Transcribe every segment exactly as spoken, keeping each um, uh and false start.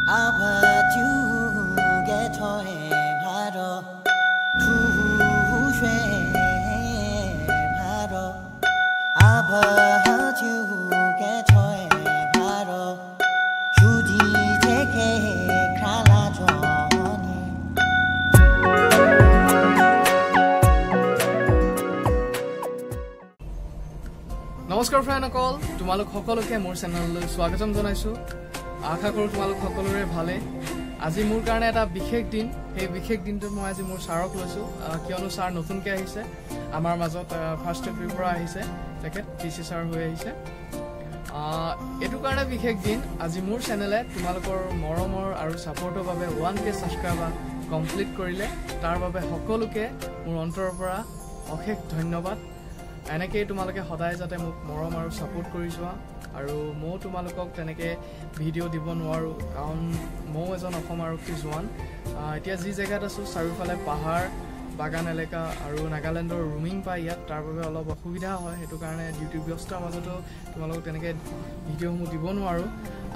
নমস্কাৰ ফ্ৰেণ্ডসকল, তোমালোক সকলোকে মোৰ চেনেললৈ স্বাগতম জনাইছো। আশা কৰোঁ তোমালোক সকলোৰে ভালে। আজি মোৰ কাৰণে এটা বিশেষ দিন। সেই বিশেষ দিনটোত মই আজি মোৰ ছাৰক লৈছোঁ, কিয়নো ছাৰ নতুনকৈ আহিছে আমাৰ মাজত। ফাৰ্ষ্ট এপ্ৰিলৰ পৰা আহিছে তেখেত, পি চি ছাৰ হৈ আহিছে। এইটো কাৰণে বিশেষ দিন। আজি মোৰ চেনেলে তোমালোকৰ মৰমৰ আৰু ছাপৰ্টৰ বাবে ওৱান কে ছাবস্ক্ৰাইবাৰ কমপ্লিট কৰিলে। তাৰ বাবে সকলোকে মোৰ অন্তৰৰ পৰা অশেষ ধন্যবাদ। এনেকেই তোমালোকে সদায় যাতে মোক মৰম আৰু ছাপোৰ্ট কৰি যোৱা। আৰু ময়ো তোমালোকক তেনেকৈ ভিডিঅ' দিব নোৱাৰোঁ, কাৰণ ময়ো এজন অসম আৰক্ষী জোৱান। এতিয়া যি জেগাত আছোঁ চাৰিওফালে পাহাৰ, বাগান এলেকা আৰু নাগালেণ্ডৰ ৰুমিং পায় ইয়াত, তাৰ বাবে অলপ অসুবিধা হয়। সেইটো কাৰণে ডিউটি ব্যস্তৰ মাজতো তোমালোকক তেনেকৈ ভিডিঅ'সমূহ দিব নোৱাৰোঁ।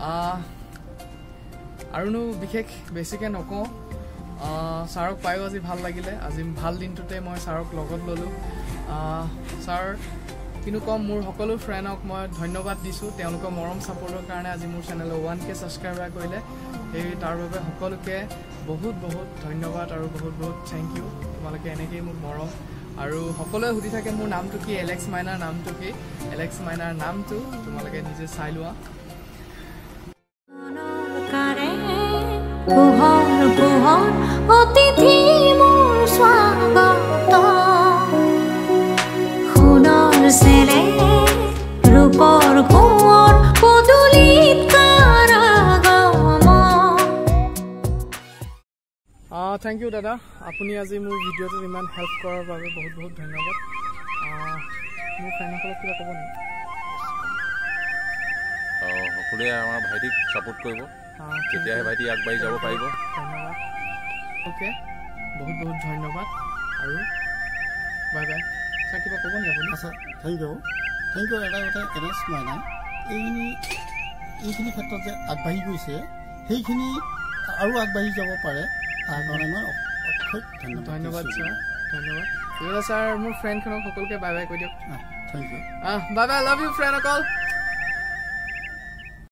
আৰুনো বিশেষ বেছিকৈ নকওঁ। ছাৰক পায়ো আজি ভাল লাগিলে। আজি ভাল দিনটোতে মই ছাৰক লগত ল'লোঁ। ছাৰ কিন্তু কম, মোৰ সকলো ফ্ৰেণ্ডক মই ধন্যবাদ দিছোঁ তেওঁলোকৰ মৰম ছাপোৰ্টৰ কাৰণে। আজি মোৰ চেনেল ওৱান কে ছাবস্ক্ৰাইবাৰ কৰিলে, সেই তাৰ বাবে সকলোকে বহুত বহুত ধন্যবাদ আৰু বহুত বহুত থেংক ইউ। তোমালোকে এনেকেই মোক মৰম। আৰু সকলোৱে সুধি থাকে মোৰ নামটো কি, এলেক্স মাইনাৰ নামটো কি। এলেক্স মাইনাৰ নামটো তোমালোকে নিজে চাই লোৱা। থেংক ইউ দাদা, আপুনি আজি মোৰ ভিডিঅ'টোত ইমান হেল্প কৰাৰ বাবে বহুত বহুত ধন্যবাদ। মোৰ ফ্ৰেণ্ডসকলক কিবা ক'ব নেকি? সকলোৱে আমাৰ ভাইটিক ছাপোৰ্ট কৰিব, তেতিয়াহে ভাইটি আগবাঢ়ি যাব পাৰিব। ধন্যবাদ। অ'কে, বহুত বহুত ধন্যবাদ আৰু বাই বাই। ছাৰ কিবা ক'ব নেকি আপুনি? আচ্ছা, থেংক ইউ থেংক ইউ এটা কথা এলেক্স মাইনা এইখিনি এইখিনি ক্ষেত্ৰত যে আগবাঢ়ি গৈছে, সেইখিনি আৰু আগবাঢ়ি যাব পাৰে, তাৰ কাৰণে মই অশেষ ধন্যবাদ ধন্যবাদ ছাৰ, ধন্যবাদ। ঠিক আছে ছাৰ, মোৰ ফ্ৰেণ্ডখনক সকলোকে বাই বাই কৈ দিয়ক। Thank you, bye bye, love you ফ্ৰেণ্ডসকল।